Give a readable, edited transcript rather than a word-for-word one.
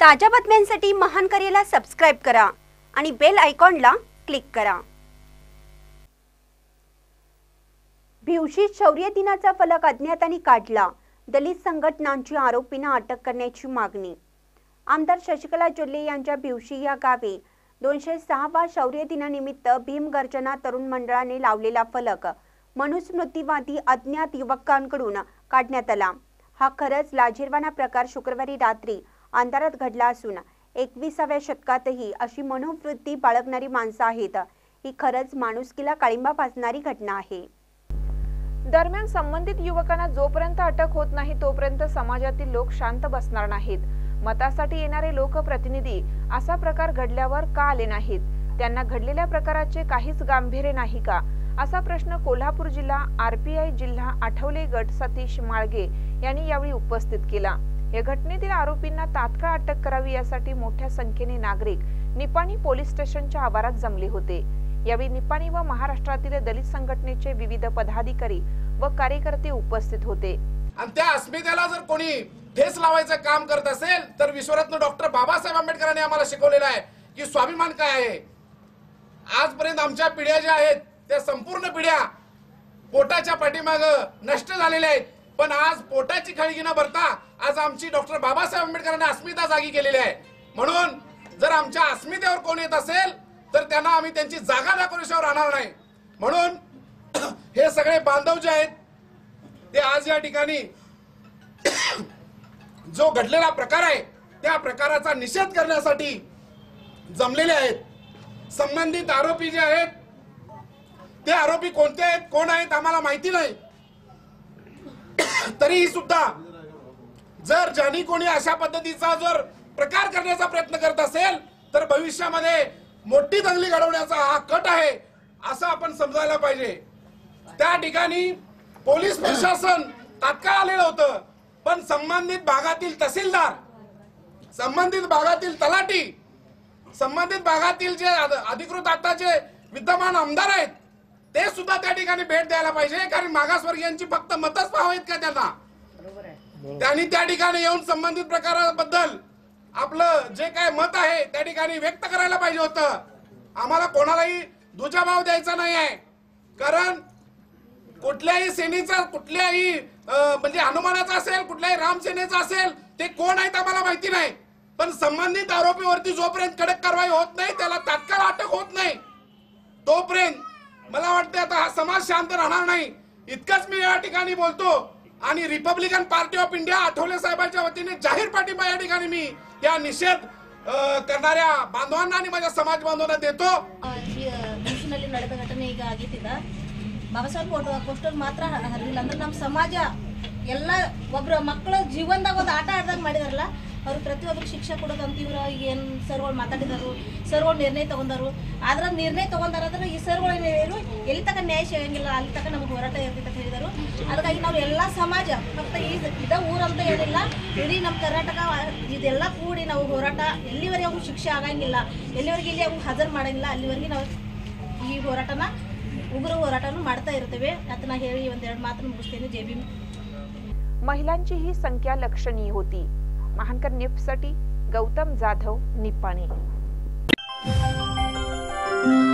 ताज्या बातम्यांसाठी महान करेला सबस्क्राइब करा आणि बेल आयकॉनला क्लिक करा। भिवशी शौर्य दिनाचा फलक अज्ञातांनी काढला। दलित संघटनांची आरोपींना अटक करण्याची मागणी। आमदार शशिकला जोल्ले यांच्या भिवशी या गावी 206वा शौर्य दिनानिमित्त भीमगर्जना तरुण मंडळाने लावलेला फलक मनुस्मृतिवादी अज्ञात युवकांकडून काढण्यात आला। हा खरंच लाजिरवाणा प्रकार शुक्रवारी रात्री अंधारात घडला असून 21व्या शतकातही अशी मनोवृत्ती बाळगणारी माणसं आहेत। ही खरंच माणुसकीला काळिंबा फासणारी घटना आहे। दरम्यान संबंधित युवकांना जोपर्यंत अटक होत नाही तोपर्यंत समाजातील लोक शांत बसणार नाहीत। मतासाठी येणारे लोकप्रतिनिधी असा प्रकार घडल्यावर का आले नाहीत? त्यांना घडलेल्या प्रकाराचे काहीच गांभीर्य नाही का, असा प्रश्न कोल्हापूर जिल्हा आरपीआय जिल्हा आठवले गट सतीश माळगे यांनी यावेळी उपस्थित केला। या घटनेतील आरोपींना तात्काळ अटक करावी यासाठी मोठ्या संख्येने नागरिक निपाणी पोलीस स्टेशनच्या आवारात जमले होते। यावेळी निपाणी व महाराष्ट्रातील दलित संघटनेचे विविध पदाधिकारी व कार्यकर्ते उपस्थित होते। आणि त्या अस्मितेला जर कोणी ठेस लावायचं काम करत असेल तर विश्वरत्न डॉक्टर बाबासाहेब आंबेडकरांनी आम्हाला शिकवलेलं आहे की स्वाभिमान काय आहे। आजपर्यंत आमच्या पिढ्या ज्या आहेत त्या संपूर्ण पिढ्या पोटाच्या पाठीमागे नष्ट झालेल्या आहेत, पण आज पोटाची खळगी न भरता आज आमची डॉक्टर बाबासाहेब आंबेडकरांनी अस्मिता जागी केलेली आहे। म्हणून जर आमच्या अस्मितेवर कोण येत असेल तर त्यांना आम्ही त्यांची जागा दाखवल्याशिवाय राहणार नाही। म्हणून हे सगळे बांधव जे आहेत ते आज या ठिकाणी जो घडलेला प्रकार आहे त्या प्रकाराचा निषेध करण्यासाठी जमलेले आहेत। संबंधित आरोपी जे आहेत ते आरोपी कोणते आहेत कोण आहेत आम्हाला माहिती नाही, तरीही सुद्धा जर ज्यांनी कोणी अशा पद्धतीचा जर प्रकार करण्याचा प्रयत्न करत असेल तर भविष्यामध्ये मोठी दंगली घडवण्याचा हा कट आहे असं आपण समजायला पाहिजे। त्या ठिकाणी पोलीस प्रशासन तात्काळ आलेलं होतं, पण संबंधित भागातील तहसीलदार, संबंधित भागातील तलाठी, संबंधित भागातील जे अधिकृत आताचे विद्यमान आमदार आहेत ते सुद्धा त्या ठिकाणी भेट द्यायला पाहिजे, कारण मागासवर्गीयांची फक्त मतच पाहावीत का त्यांना? त्यांनी त्या ठिकाणी येऊन संबंधित प्रकाराबद्दल आपलं जे काय मत आहे त्या ठिकाणी व्यक्त करायला पाहिजे होतं। आम्हाला कोणालाही दुजाभाव द्यायचा नाही आहे, कारण कुठल्याही सेनेचा कुठल्याही म्हणजे हनुमानाचा असेल कुठल्याही रामसेनेचा असेल ते कोण आहेत आम्हाला माहिती नाही, पण संबंधित आरोपीवरती जोपर्यंत कडक कारवाई होत नाही त्याला तात्काळ अटक होत नाही तोपर्यंत मला वाटतं आता हा समाज शांत राहणार नाही। इतकंच मी या ठिकाणी बोलतो आणि Republican Party of India Athawale साहेबांच्या वतीने जाहीर पाठिंबा या ठिकाणी मी या निषेध करणाऱ्या बांधवांना आणि माझ्या समाज बांधवांना देतो। ನ್ಯೂಸ್ನಲ್ಲಿ ನಡೆದ ಘಟನೆ ಈಗ ಆಗಿತ್ತಿದೆ। ಬಾಬಾಸಾಹೇಬ್ ಪೋಸ್ಟರ್ ಮಾತ್ರ ಹರಿಲಿಲ್ಲ ಅಂದ್ರೆ ನಮ್ಮ ಸಮಾಜ ಎಲ್ಲ ಒಬ್ಬರ ಮಕ್ಕಳ ಜೀವನದಾಗ ಒಂದು ಆಟ ಆಡ್ದಾಗ ಮಾಡಿದಾರಲ್ಲ ಅವರು ಪ್ರತಿಯೊಬ್ಬರಿಗೆ ಶಿಕ್ಷೆ ಕೊಡೋದಂತ ಇವರು ಏನು ಸರ್ಗಳು ಮಾತಾಡಿದರು, ಸರ್ಗಳು ನಿರ್ಣಯ ತಗೊಂಡರು। ಆದ್ರೆ ನಿರ್ಣಯ ತಗೊಂಡಾರಾದ್ರೆ ಈ ಸರ್ಗಳು ಏನು ಎಲ್ಲಿ ತನಕ ನ್ಯಾಯ ಸಿಗಂಗಿಲ್ಲ ಅಲ್ಲಿ ತನಕ ನಮಗೆ ಹೋರಾಟ ಇರ್ತೈತೆ ಅಂತ ಹೇಳಿದರು। ಅದಕ್ಕಾಗಿ ನಾವು ಎಲ್ಲ ಸಮಾಜ ಫಕ್ತ ಇದ ಊರಂತ ಏನಿಲ್ಲ, ಇಡೀ ನಮ್ಮ ಕರ್ನಾಟಕ ಇದೆಲ್ಲ ಕೂಡಿ ನಾವು ಹೋರಾಟ ಎಲ್ಲಿವರೆಗೆ ಅವ್ರಿಗೆ ಶಿಕ್ಷೆ ಆಗಂಗಿಲ್ಲ, ಎಲ್ಲಿವರೆಗೆ ಇಲ್ಲಿ ಅವ್ರಿಗೆ ಹಾಜರು ಮಾಡಂಗಿಲ್ಲ ಅಲ್ಲಿವರೆಗೆ ನಾವು ಈ ಹೋರಾಟನ उग्र होराटानं ಮಾಡ್ತಾ ಇರ್ತೇವೆ ಅಂತ ನಾ ಹೇಳಿ ಒಂದೆರಡು ಮಾತನ್ನು ಮುಗಿಸ್ತೇನೆ। जय भीम। महिलांची ही संख्या लक्षणीय होती। महानकर न्यूजसाठी गौतम जाधव, निपाणी।